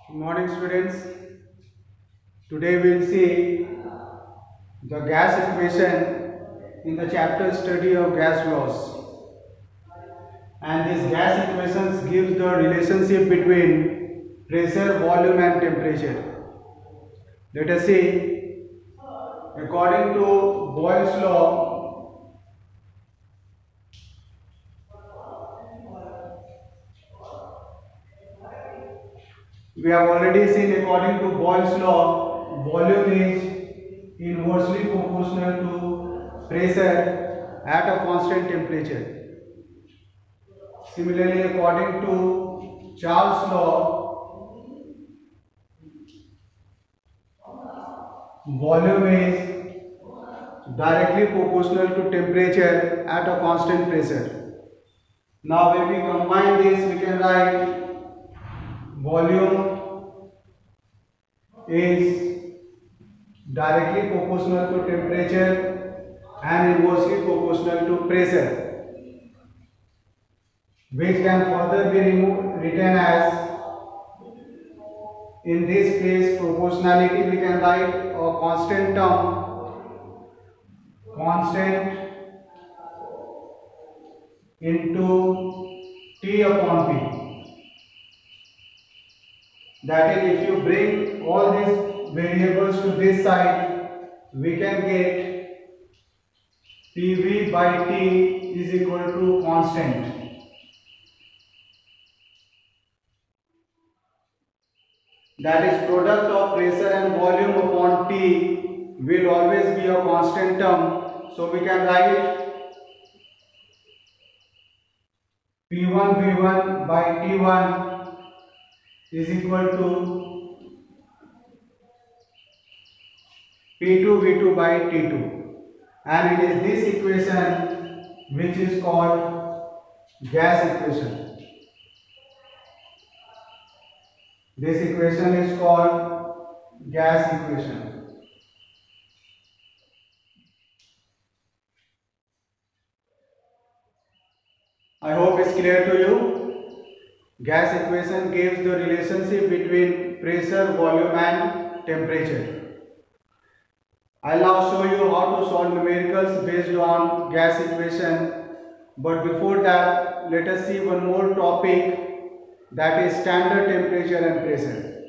Good morning, students. Today we will see the gas equation in the chapter study of gas laws. And these gas equations gives the relationship between pressure, volume and temperature. Let us see. According to Boyle's law, we have already seen according to Boyle's law, volume is inversely proportional to pressure at a constant temperature. Similarly, according to Charles' law, volume is directly proportional to temperature at a constant pressure. Now, when we combine this, we can write volume is directly proportional to temperature and inversely proportional to pressure, which can further be written as, in this place proportionality we can write a constant term, constant into T upon P. That is, if you bring all these variables to this side, we can get PV by T is equal to constant. That is, product of pressure and volume upon T will always be a constant term. So we can write P1 V1 by T1 is equal to P2 V2 by T2, and it is this equation which is called gas equation. This equation is called gas equation. I hope it's clear to you. Gas equation gives the relationship between pressure, volume and temperature. I'll now show you how to solve numericals based on gas equation. But before that, let us see one more topic, that is standard temperature and pressure.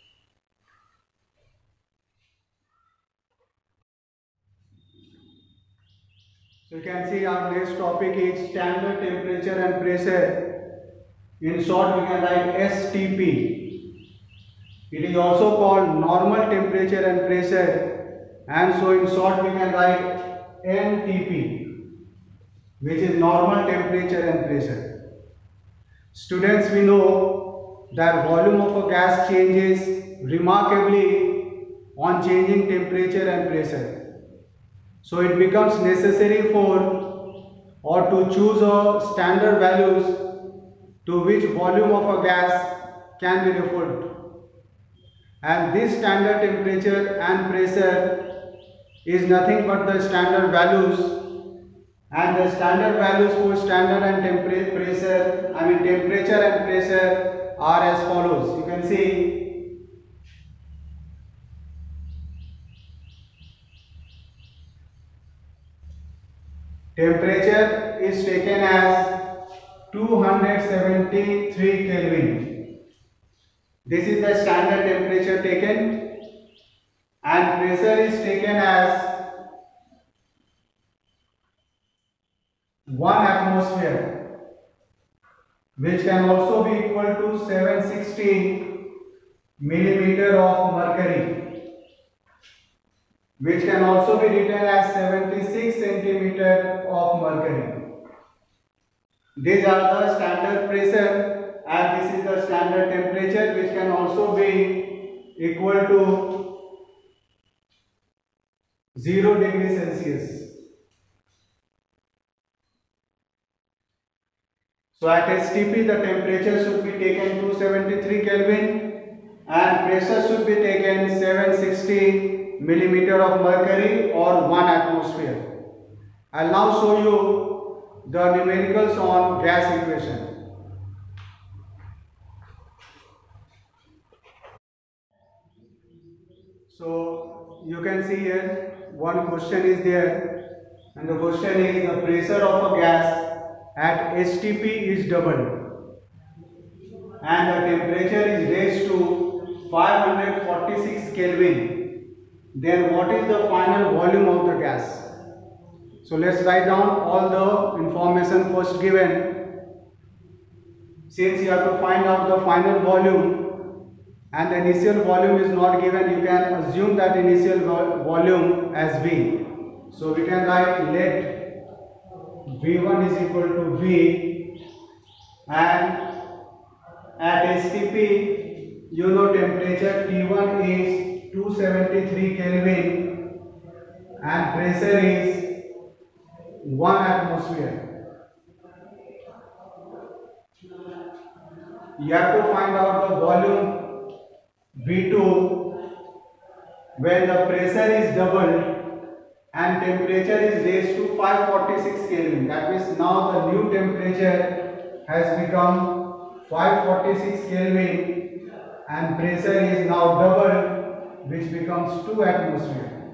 So you can see our next topic is standard temperature and pressure. In short, we can write STP. It is also called normal temperature and pressure, and so in short we can write NTP, which is normal temperature and pressure. Students, we know that volume of a gas changes remarkably on changing temperature and pressure. So it becomes necessary for or to choose a standard values to which volume of a gas can be referred to. And this standard temperature and pressure is nothing but the standard values, and the standard values for standard and temperature and pressure are as follows. You can see temperature is taken as 273 Kelvin. This is the standard temperature taken, and pressure is taken as 1 atmosphere, which can also be equal to 760 millimeter of mercury, which can also be written as 76 centimeter of mercury. These are the standard pressure, and this is the standard temperature, which can also be equal to 0 degrees Celsius. So at STP the temperature should be taken 273 Kelvin and pressure should be taken 760 millimeter of mercury or 1 atmosphere. I'll now show you the numericals on gas equation. So you can see here one question is there, and the question is the pressure of a gas at STP is doubled and the temperature is raised to 546 Kelvin. Then what is the final volume of the gas? So let's write down all the information first given. Since you have to find out the final volume and the initial volume is not given, you can assume that initial volume as V. So we can write let V1 is equal to V, and at STP you know temperature T1 is 273 Kelvin and pressure is 1 atmosphere. You have to find out the volume V2 when the pressure is doubled and temperature is raised to 546 Kelvin. That means now the new temperature has become 546 Kelvin and pressure is now doubled, which becomes 2 atmosphere.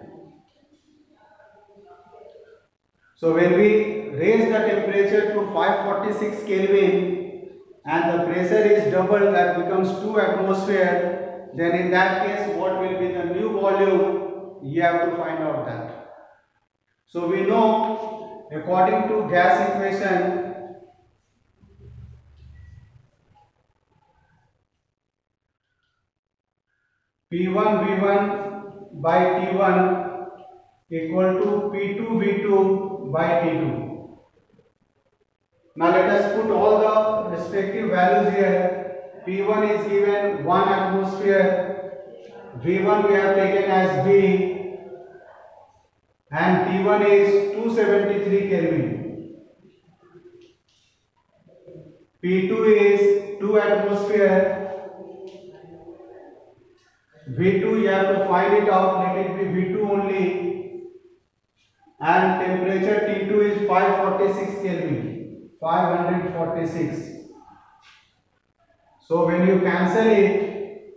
So when we raise the temperature to 546 Kelvin and the pressure is doubled, that becomes 2 atmosphere, then in that case what will be the new volume? You have to find out that. So we know according to gas equation, P1 V1 by T1 equal to P2 V2 by T2. Now let us put all the respective values here. P1 is given 1 atmosphere, V1 we have taken as V, and T1 is 273 Kelvin. P2 is 2 atmosphere, V2 you have to find it out, let it be V2 only, and temperature T2 is 546 Kelvin. 546. So when you cancel it,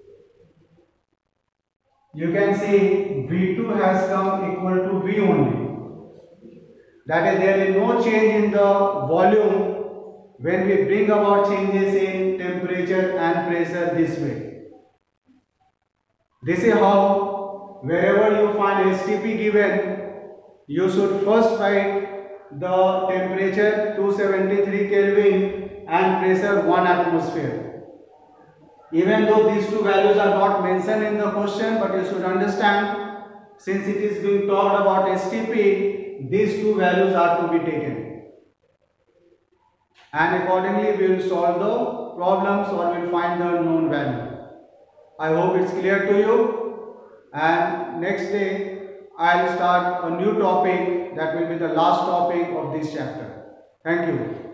you can see V2 has come equal to V only. That is, there is no change in the volume when we bring about changes in temperature and pressure this way. This is how wherever you find STP given, you should first write the temperature 273 Kelvin and pressure 1 atmosphere. Even though these two values are not mentioned in the question, but you should understand, since it is being talked about STP, these two values are to be taken. And accordingly we will solve the problems or we will find the known value. I hope it's clear to you, and next day I will start a new topic that will be the last topic of this chapter. Thank you.